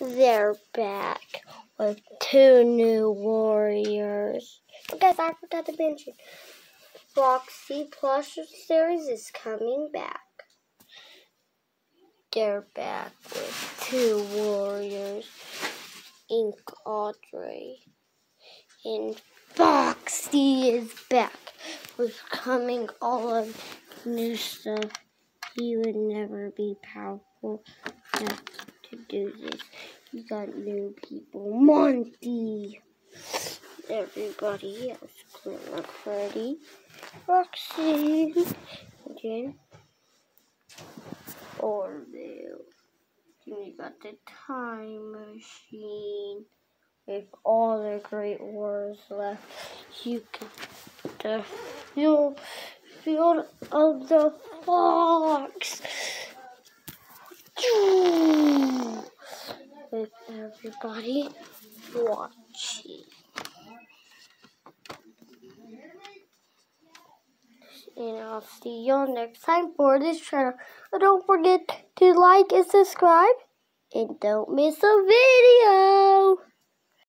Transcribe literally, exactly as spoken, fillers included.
they're back with two new warriors. But guys, I forgot to mention, Foxy Plush series is coming back. They're back with two warriors, Ink Audrey, and Foxy is back with coming all of new stuff. He would never be powerful enough to do this. You got new people. Monty. Everybody else. Clear Freddy. Roxy. Jen. Orville. And you got the time machine. With all the great wars left. You got the field, field of the fox. With everybody watching. And I'll see y'all next time for this channel. And don't forget to like and subscribe. And don't miss a video.